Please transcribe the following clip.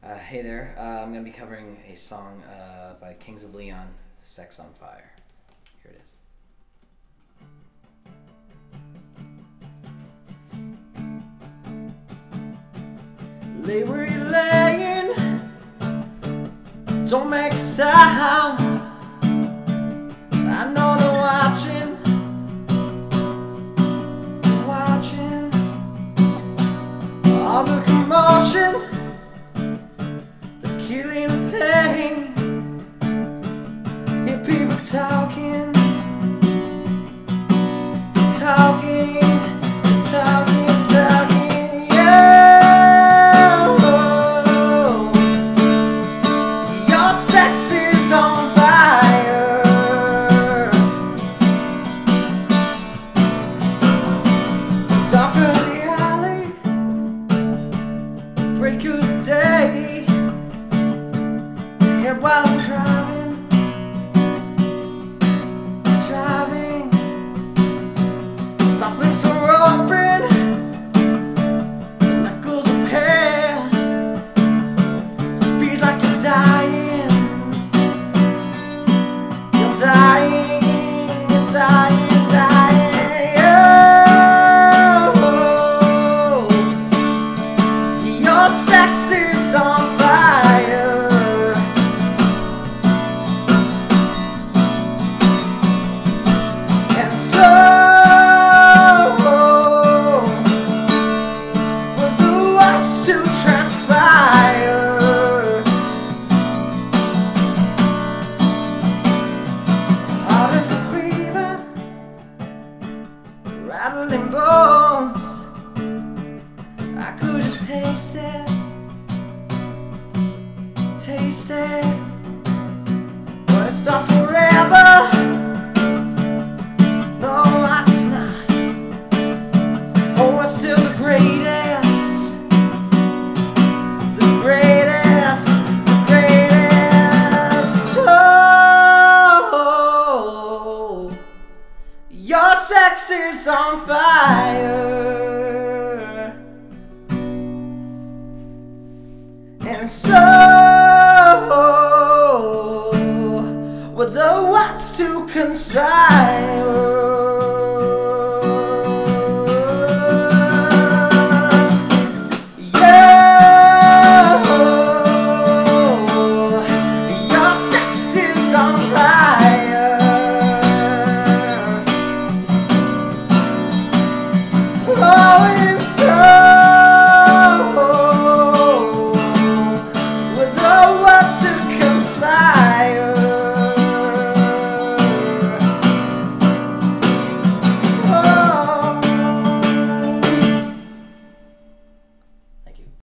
Hey there, I'm going to be covering a song by Kings of Leon, Sex on Fire. Here it is. Lay where you're laying, don't make a sound. I know they're watching, all the commotion, killing the pain. Hear people talking, yeah. Your sex is on fire. Dark of the alley, break of the day. While I'm driving, soft lips are open, knuckles are pale, feels like you're dying, you're dying, you're dying, you're dying, oh, your sex is on fire. To transpire, heart is a fever, rattling bones. I could just taste it, but it's not forever. No, it's not. Oh, it's still the greatest. Your sex is on fire, and so were the words to conspire.